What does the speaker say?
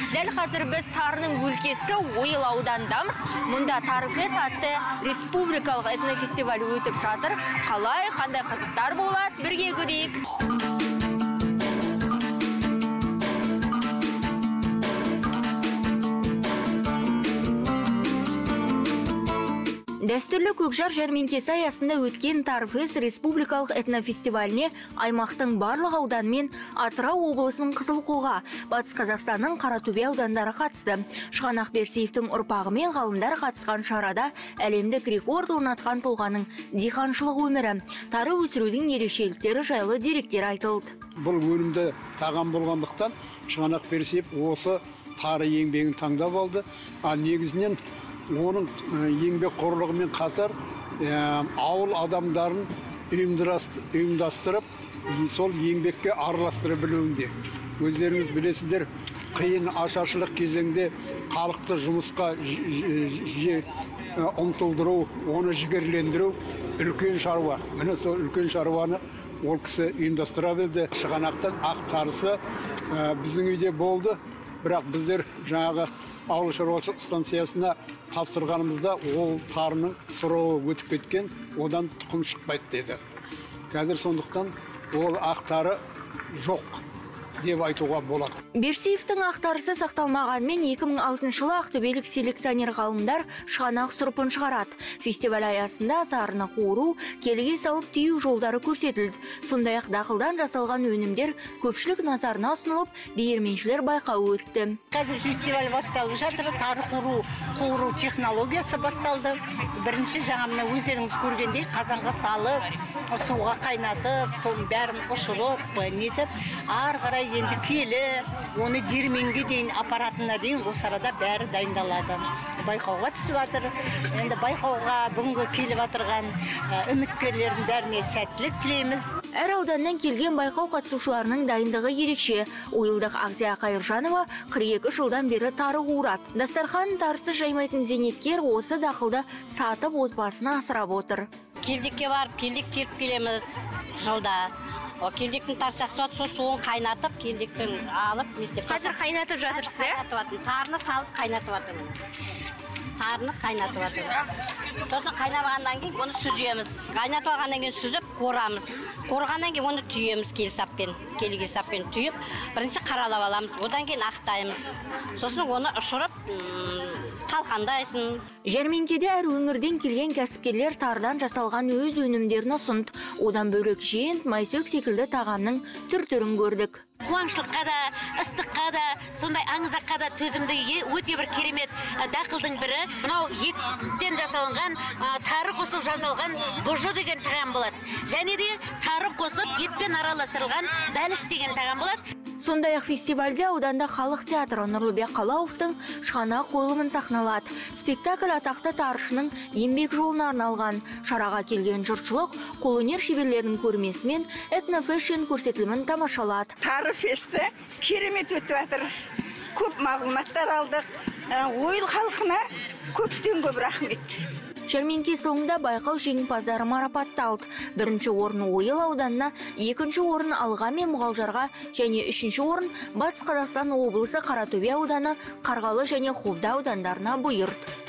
Дәл қазір біз Тарының өлкесі Ойыл аудандамыз. Мұнда Тарыфест атты республикалық этнофестиваль өтіп жатыр. Қалай, қандай қызықтар болады, бірге көрейік. Дәстүрлі көкжар жәрмеңкесі аясында өткен Тарыфест республикалық этнофестиваліне аймақтың барлық ауданымен Атырау облысының Қызылқоға, Батыс Қазақстанның Қаратөбе аудандары қатысты. Шығанақ Берсеевтің ұрпағы мен ғалымдар қатысқан шарада әлемдік рекорд орнатқан тұлғаның диқаншылық өмірі, тары өсірудің ерекшеліктері жайлы деректер айтылды. Бұл өнімді тағам болғандықтан Шығанақ Берсеев осы тары еңбегін таңдап алды. Ал негізінен оның еңбек қорлығымен қатар ауыл адамдарын ұйымдастырып, сол еңбекке араластыра білуінде. Өздеріңіз білесіздер, қиын ашаршылық кезеңде халықты жұмысқа ұмтылдыру, оны жігерлендіру үлкен шаруа. Міне сол үлкен шаруаны ол кісі ұйымдастыра білді. Шығанақтың ақ тарысы біздің үйде болды, бірақ біздер жаңағы ауыл шаруашылық станциясына тапсырғанымызда ол тарының сұрауы өтіп кеткен, одан тұқым шықпайды деді. Қазір сондықтан ол ақ тары жоқ деп айтуға болады. Берсеевтің ақтарысы сақталмағанмен 2006 жылы ақтөбелік селекционер ғалымдар шығанақ сұрпын шығарады. Фестиваль аясында тарыны қуыру, келіге салып тию жолдары көрсетілді. Сондай-ақ дақылдан жасалған өнімдер көпшілік назарына ұсынылып, диірменшілер байқауы өтті. Қазір фестиваль басталып жатыр, тары қуыру технологиясы басталды. Бірінші жаңа өздеріңіз көргендей қазанға салып, суға қайнатып, соның бәрін ұшырып, нетіп, ары қарай енді келі, оны диірменге дейін аппаратына дейін осы арада бәрі дайындалады. Байқауға түсіп жатыр. Енді байқауға бүгінгі келіп отырған үміткерлердің бәріне сәттілік тілейміз. Әр ауданнан келген байқау қатысушыларының дайындығы ерекше. Ойылдық Ақзия Қайыржанова 42 жылдан бері тары қуырады. Дастархан тарысы жаймайтын зейнеткер осы дақылды сатып отбасына асырап отыр. Келдекке барып, келдек теріп келеміз жылда. Келдектің тарсақсуат суын қайнатып, келдектің алып, қазір қайнатып жатырсыз, тарыны салып қайнатып жатырмын. Тарыны қайнатып жатырмын. Сосын қайнамағаннан кейін оны сүземіз. Қайнатып алғаннан кейін сүзіп, қорамыз. Қорғаннан кейін оны түйеміз келіге саппен түйіп, бірінші қаралап аламыз, одан кейін ақтаймыз. Сосын оны ұшырып, қалқандайсын. Жәрмеңкеде әр өңірден келген кәсіпкерлер тарыдан жасалған өз өнімдерін ұсынды. Одан бөлек жент, майсөк секілді тағамның түр-түрін көрдік. Қуаңшылыққа да, ыстыққа да, сондай аңызаққа да төзімді өте бір керемет дақылдың бірі. Мынау еттен жасалынған, тары қосып жасалған бұжы деген тағам болады. Және де тары қосып етпен араластырылған бәліш деген тағам болады. Сондай-ақ фестивальде ауданда халық театры Нұрлыбек Қалауовтың Шығанақ қойылымын сахналады. Спектакль атақты тарышының еңбек жолына арналған. Шараға келген жұртшылық қолөнер шеберлерінің көрмесімен этнофэшн көрсетілімін тамашалады. Тарыфесті керемет өтіп жатыр. Көп мағлұматтар алдық. Ойыл халқына көптен көп рахмет. Жәрмеңке соңында байқау жеңімпаздары марапатталды. Бірінші орын Ойыл ауданына, екінші орын Алға мен Мұғалжарға және үшінші орын Батыс Қазақстан облысы Қаратөбе ауданы, Қарғалы және Қобда аудандарына бұйырды.